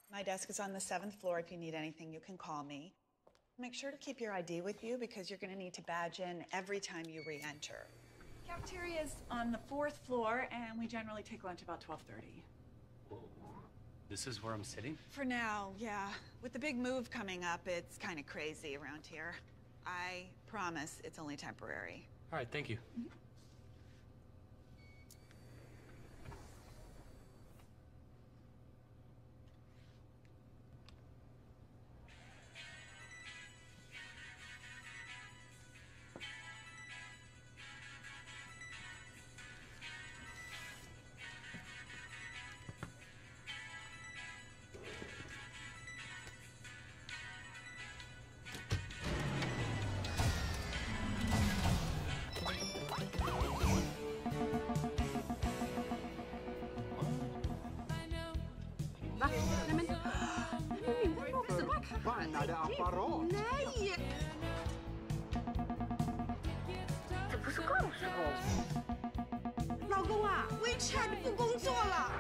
My desk is on the 7th floor. If you need anything, you can call me. Make sure to keep your ID with you because you're going to need to badge in every time you re-enter. Cafeteria is on the 4th floor, and we generally take lunch about 12:30. Whoa. This is where I'm sitting? For now, yeah. With the big move coming up, it's kind of crazy around here. I promise it's only temporary. All right, thank you. Mm-hmm. Bangade apparat! Nej!这不是告诉老公啊，WeChat 不工作了。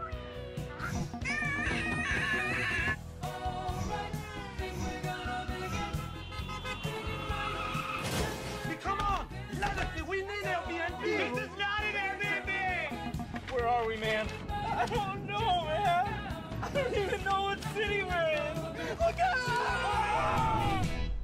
Come on! Legacy, we need Airbnb! This is not an Airbnb! Where are we, man? I don't know, man! I don't even know what city we're in! Look out!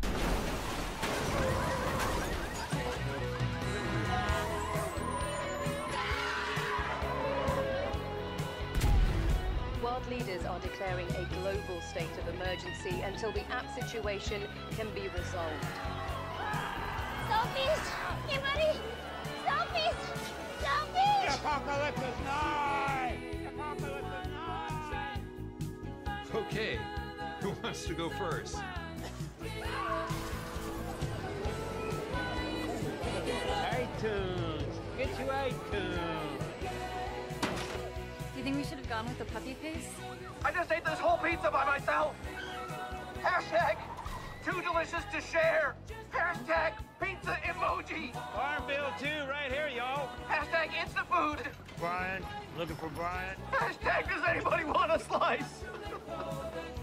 World leaders are declaring a global state of emergency until the app situation can be resolved. Selfies! Hey, buddy! Selfies! Selfies! Apocalypse is nigh! Apocalypse is nigh! Okay, who wants to go first? iTunes! Get you iTunes! Do you think we should have gone with the puppy paste? I just ate this whole pizza by myself! Hashtag too delicious to share! Hashtag pizza emoji! Farmville 2 right here, y'all! Hashtag Instafood! Brian, looking for Brian? Hashtag does anybody want a slice?